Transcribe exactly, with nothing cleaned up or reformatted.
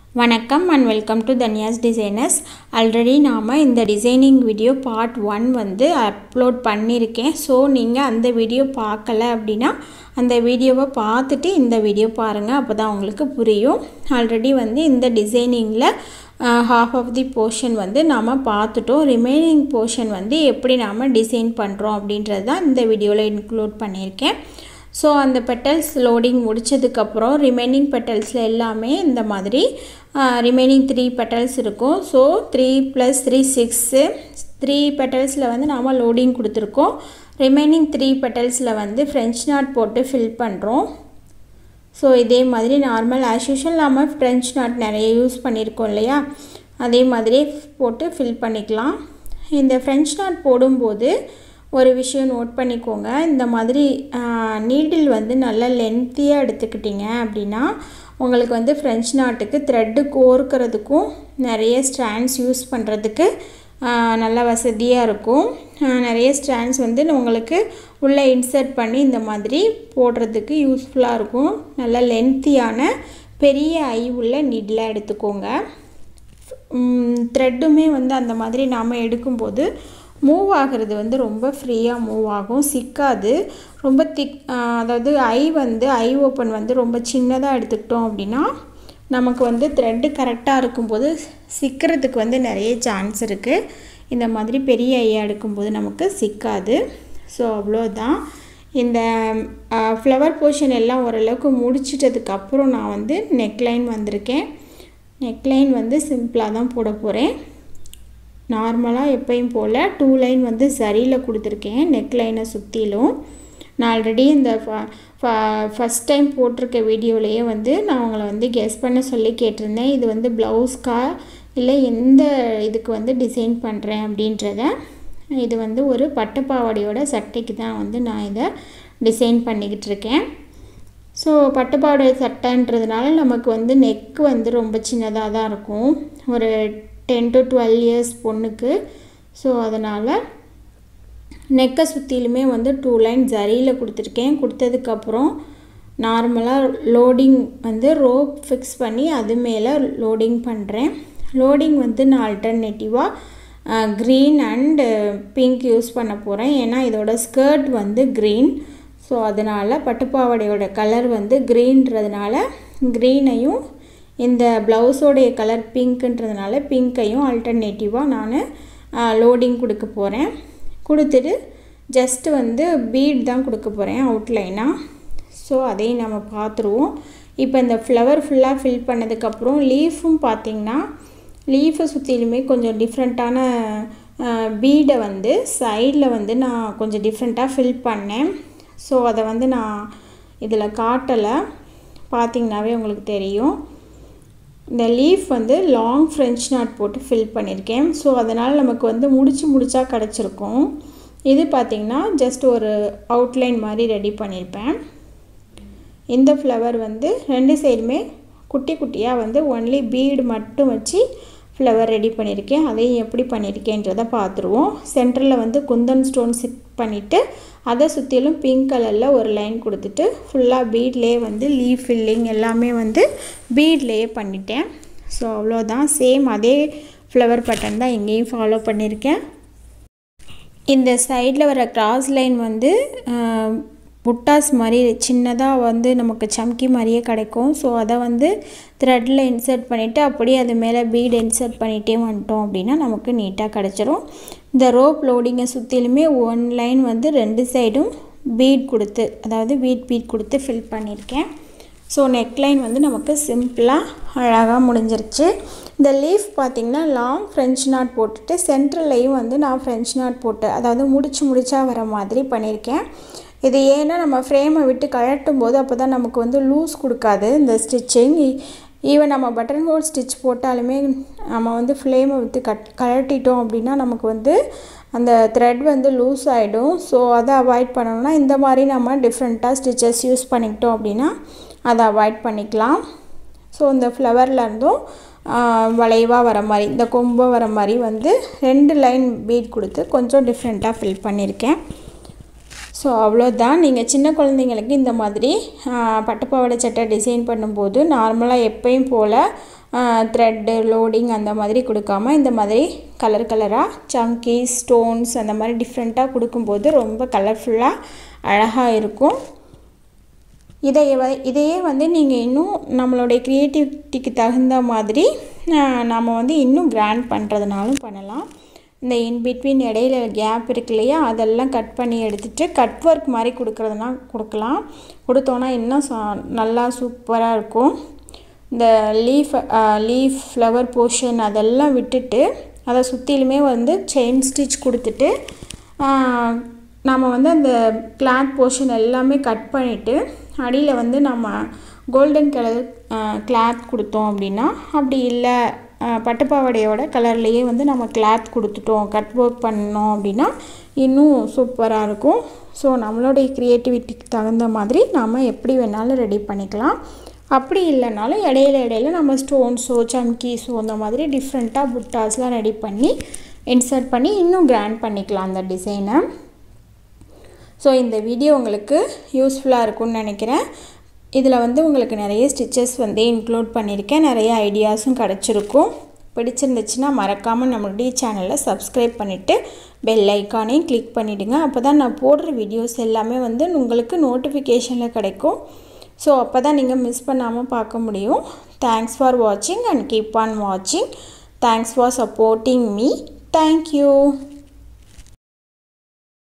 வணக்கம் and welcome to Dhanyas Designers. Already நாம இந்த டிசைனிங் வீடியோ பார்ட் ஒன் வந்து அப்லோட் பண்ணியிருக்கேன். ஸோ நீங்கள் அந்த வீடியோ பார்க்கல அப்படின்னா அந்த வீடியோவை பார்த்துட்டு இந்த வீடியோ பாருங்கள், அப்போ தான் உங்களுக்கு புரியும். ஆல்ரெடி வந்து இந்த டிசைனிங்கில் ஹாஃப் ஆஃப் தி போர்ஷன் வந்து நாம் பார்த்துட்டோம். ரிமைனிங் போர்ஷன் வந்து எப்படி நாம் டிசைன் பண்ணுறோம் அப்படின்றது தான் இந்த வீடியோவில் இன்க்ளூட் பண்ணியிருக்கேன். ஸோ அந்த பெட்டல்ஸ் லோடிங் முடித்ததுக்கப்புறம் ரிமைனிங் பெட்டல்ஸில் எல்லாமே இந்த மாதிரி ரிமைனிங் த்ரீ பெட்டல்ஸ் இருக்கும். So three plus three six three பெட்டல்ஸில் வந்து நாம் லோடிங் கொடுத்துருக்கோம். ரிமைனிங் த்ரீ பெட்டல்ஸில் வந்து ஃப்ரெஞ்ச் நாட் போட்டு ஃபில் பண்ணுறோம். ஸோ இதே மாதிரி நார்மல் ஆஸ் யூஷுவல் நாம் ஃப்ரெஞ்ச் நாட் நிறைய யூஸ் பண்ணியிருக்கோம் இல்லையா, அதே மாதிரி போட்டு ஃபில் பண்ணிக்கலாம். இந்த ஃப்ரெஞ்ச் நாட் போடும்போது ஒரு விஷயம் நோட் பண்ணிக்கோங்க. இந்த மாதிரி நீடில் வந்து நல்லா லென்த்தியாக எடுத்துக்கிட்டிங்க அப்படின்னா உங்களுக்கு வந்து ஃப்ரெஞ்ச் நாட்டுக்கு த்ரெட்டு கோர்க்கிறதுக்கும் நிறைய ஸ்ட்ராண்ட்ஸ் யூஸ் பண்ணுறதுக்கு நல்ல வசதியாக இருக்கும். நிறைய ஸ்ட்ராண்ட்ஸ் வந்து உங்களுக்கு உள்ளே இன்சர்ட் பண்ணி இந்த மாதிரி போடுறதுக்கு யூஸ்ஃபுல்லாக இருக்கும். நல்ல லென்த்தியான பெரிய ஐ உள்ள நீடிலாக எடுத்துக்கோங்க. த்ரெட்டுமே வந்து அந்த மாதிரி நாம் எடுக்கும்போது மூவ் ஆகிறது வந்து ரொம்ப ஃப்ரீயாக மூவ் ஆகும், சிக்காது. ரொம்ப திக், அதாவது ஐ வந்து ஐ ஓப்பன் வந்து ரொம்ப சின்னதாக எடுத்துக்கிட்டோம் அப்படின்னா நமக்கு வந்து த்ரெட்டு கரெக்டாக இருக்கும்போது சிக்கிறதுக்கு வந்து நிறைய சான்ஸ் இருக்குது. இந்த மாதிரி பெரிய ஐயாக எடுக்கும்போது நமக்கு சிக்காது. ஸோ அவ்வளோதான். இந்த ஃப்ளவர் போர்ஷன் எல்லாம் ஓரளவுக்கு முடிச்சிட்டதுக்கப்புறம் நான் வந்து நெக்லைன் வந்திருக்கேன். நெக்லைன் வந்து சிம்பிளாக தான் போட போகிறேன். நார்மலாக எப்பயும் போல் டூ லைன் வந்து சரியில் கொடுத்துருக்கேன் நெக்லைனை சுற்றிலும். நான் ஆல்ரெடி இந்த ஃபஸ்ட் டைம் போட்டிருக்க வீடியோலையே வந்து நான் உங்களை வந்து கெஸ் பண்ண சொல்லி கேட்டிருந்தேன், இது வந்து ப்ளவுஸ்க்கா இல்லை எந்த இதுக்கு வந்து டிசைன் பண்ணுறேன் அப்படின்றத. இது வந்து ஒரு பட்டுப்பாவாடையோட சட்டைக்கு தான் வந்து நான் இதை டிசைன் பண்ணிக்கிட்டு இருக்கேன். ஸோ பட்டுப்பாவாடை சட்டைன்றதுனால நமக்கு வந்து நெக் வந்து ரொம்ப சின்னதாக தான் இருக்கும், ஒரு டென் டு டுவெல் இயர்ஸ் பொண்ணுக்கு. ஸோ அதனால் நெக்கை சுற்றிலுமே வந்து டூ லைன் ஜரியில் கொடுத்துருக்கேன். கொடுத்ததுக்கப்புறம் நார்மலாக லோடிங் வந்து ரோப் ஃபிக்ஸ் பண்ணி அது மேலே லோடிங் பண்ணுறேன். லோடிங் வந்து நான் ஆல்டர்னேட்டிவாக க்ரீன் அண்டு பிங்க் யூஸ் பண்ண போகிறேன். ஏன்னா இதோட ஸ்கர்ட் வந்து க்ரீன். ஸோ அதனால் பட்டுப்பாவாடையோட கலர் வந்து க்ரீன்றதுனால க்ரீனையும் இந்த ப்ளவுஸோடைய கலர் பிங்க்குன்றதுனால பிங்க்கையும் ஆல்டர்னேட்டிவாக நான் லோடிங் கொடுக்க போகிறேன். கொடுத்துட்டு ஜஸ்ட்டு வந்து பீட் தான் கொடுக்க போகிறேன் அவுட்லைனாக. ஸோ அதையும் நம்ம பார்த்துருவோம். இப்போ இந்த ஃப்ளவர் ஃபுல்லாக ஃபில் பண்ணதுக்கப்புறம் லீஃபும் பார்த்திங்கன்னா லீஃபை சுற்றிலுமே கொஞ்சம் டிஃப்ரெண்ட்டான பீடை வந்து சைடில் வந்து நான் கொஞ்சம் டிஃப்ரெண்ட்டாக ஃபில் பண்ணேன். ஸோ அதை வந்து நான் இதில் காட்டலை, பார்த்திங்கனாவே உங்களுக்கு தெரியும். இந்த லீஃப் வந்து லாங் ஃப்ரெஞ்ச் நாட் போட்டு ஃபில் பண்ணியிருக்கேன். ஸோ அதனால் நமக்கு வந்து முடிச்சு முடிச்சா கிடச்சிருக்கும். இது பார்த்திங்கன்னா ஜஸ்ட் ஒரு அவுட்லைன் மாதிரி ரெடி பண்ணியிருப்பேன். இந்த ஃப்ளவர் வந்து ரெண்டு சைடுமே குட்டி குட்டியாக வந்து ஒன்லி பீடு மட்டும் வச்சு ஃப்ளவர் ரெடி பண்ணியிருக்கேன். அதையும் எப்படி பண்ணியிருக்கேன்றதை பார்த்துருவோம். சென்டரில் வந்து குந்தன் ஸ்டோன் செட் பண்ணிவிட்டு அதை சுற்றிலும் பிங்க் கலரில் ஒரு லைன் கொடுத்துட்டு ஃபுல்லாக பீட்லேயே வந்து லீஃப் ஃபில்லிங் எல்லாமே வந்து பீட்லேயே பண்ணிட்டேன். ஸோ அவ்வளோதான். சேம் அதே ஃப்ளவர் பேட்டர்ன் தான் இங்கேயும் ஃபாலோ பண்ணியிருக்கேன். இந்த சைடில் வர கிராஸ் லைன் வந்து புட்டாஸ் மாதிரி சின்னதாக வந்து நமக்கு சம்கி மாதிரியே கிடைக்கும். ஸோ அதை வந்து த்ரெட்டில் இன்சர்ட் பண்ணிவிட்டு அப்படியே அது மேலே பீட் இன்சர்ட் பண்ணிகிட்டே வந்துட்டோம் அப்படின்னா நமக்கு நீட்டாக கிடச்சிரும். இந்த ரோப் லோடிங்கை சுற்றிலுமே ஒன் லைன் வந்து ரெண்டு சைடும் பீட் கொடுத்து, அதாவது பீட் பீட் கொடுத்து ஃபில் பண்ணியிருக்கேன். ஸோ நெக்லைன் வந்து நமக்கு சிம்பிளாக அழகாக முடிஞ்சிருச்சு. இந்த லீஃப் பார்த்திங்கன்னா லாங் ஃப்ரெஞ்ச் நாட் போட்டுட்டு சென்ட்ரல்லையும் வந்து நான் ஃப்ரெஞ்ச் நாட் போட்டு, அதாவது முடிச்சு முடிச்சா வர மாதிரி பண்ணியிருக்கேன். இது ஏன்னா நம்ம ஃப்ரேமை விட்டு கழட்டும் போது அப்போ தான் நமக்கு வந்து லூஸ் கொடுக்காது இந்த ஸ்டிச்சிங். ஈவன் நம்ம பட்டன் ஹோல் ஸ்டிச் போட்டாலுமே நம்ம வந்து ஃப்ளேமை விட்டு கட் கழட்டிட்டோம் அப்படின்னா நமக்கு வந்து அந்த த்ரெட் வந்து லூஸ் ஆகிடும். ஸோ அதை அவாய்ட் பண்ணணும்னா இந்த மாதிரி நம்ம டிஃப்ரெண்ட்டாக ஸ்டிச்சஸ் யூஸ் பண்ணிக்கிட்டோம் அப்படின்னா அதை அவாய்ட் பண்ணிக்கலாம். ஸோ இந்த ஃப்ளவர்லேருந்தும் வளைவாக வர மாதிரி இந்த கொம்பை வர மாதிரி வந்து ரெண்டு லைன் பீட் கொடுத்து கொஞ்சம் டிஃப்ரெண்ட்டாக ஃபில் பண்ணியிருக்கேன். ஸோ அவ்வளோதான். நீங்கள் சின்ன குழந்தைங்களுக்கு இந்த மாதிரி பட்டுப்பாவாடை சட்டை டிசைன் பண்ணும்போது நார்மலாக எப்பயும் போல் த்ரெட்டு லோடிங் அந்த மாதிரி கொடுக்காம இந்த மாதிரி கலர் கலராக சங்கி ஸ்டோன்ஸ் அந்த மாதிரி டிஃப்ரெண்ட்டாக கொடுக்கும்போது ரொம்ப கலர்ஃபுல்லாக அழகாக இருக்கும். இதையே இதையே வந்து நீங்கள் இன்னும் நம்மளுடைய க்ரியேட்டிவிட்டிக்கு தகுந்த மாதிரி நாம் வந்து இன்னும் கிராண்ட் பண்ணுறதுனாலும் பண்ணலாம். இந்த இன்பிட்வீன் இடையில கேப் இருக்கு இல்லையா, அதெல்லாம் கட் பண்ணி எடுத்துகிட்டு கட் ஒர்க் மாதிரி கொடுக்குறதுனா கொடுக்கலாம். கொடுத்தோன்னா இன்னும் நல்லா சூப்பராக இருக்கும். இந்த லீஃப் லீஃப் ஃப்ளவர் போர்ஷன் அதெல்லாம் விட்டுட்டு அதை சுற்றிலுமே வந்து செயின் ஸ்டிச் கொடுத்துட்டு நம்ம வந்து அந்த கிளாத் போர்ஷன் எல்லாமே கட் பண்ணிவிட்டு அடியில் வந்து நம்ம கோல்டன் கலர் கிளாத் கொடுத்தோம் அப்படின்னா, அப்படி இல்லை பட்டுப்பாவடையோட கலர்லேயே வந்து நம்ம கிளாத் கொடுத்துட்டோம் கட் ஒர்க் பண்ணோம் அப்படின்னா இன்னும் சூப்பராக இருக்கும். ஸோ நம்மளுடைய க்ரியேட்டிவிட்டிக்கு தகுந்த மாதிரி நாம் எப்படி வேணாலும் ரெடி பண்ணிக்கலாம். அப்படி இல்லைனாலும் இடையில இடையில நம்ம ஸ்டோன்ஸோ சம்கீஸோ அந்த மாதிரி டிஃப்ரெண்ட்டாக புட்டாஸ்லாம் ரெடி பண்ணி இன்சர்ட் பண்ணி இன்னும் கிராண்ட் பண்ணிக்கலாம் அந்த டிசைனை. ஸோ இந்த வீடியோ உங்களுக்கு யூஸ்ஃபுல்லாக இருக்கும்னு நினைக்கிறேன். இதில் வந்து உங்களுக்கு நிறைய ஸ்டிச்சஸ் வந்து இன்க்ளூட் பண்ணியிருக்கேன். நிறைய ஐடியாஸும் கிடச்சிருக்கும். பிடிச்சிருந்துச்சுன்னா மறக்காமல் நம்மளுடைய சேனலை சப்ஸ்கிரைப் பண்ணிவிட்டு பெல் ஐக்கானையும் கிளிக் பண்ணிவிடுங்க. அப்போ தான் நான் போடுற வீடியோஸ் எல்லாமே வந்து உங்களுக்கு நோட்டிஃபிகேஷனில் கிடைக்கும். ஸோ அப்போ தான் நீங்கள் மிஸ் பண்ணாமல் பார்க்க முடியும். தேங்க்ஸ் ஃபார் வாட்சிங் அண்ட் கீப் ஆன் வாட்சிங். Thanks for supporting me. Thank you.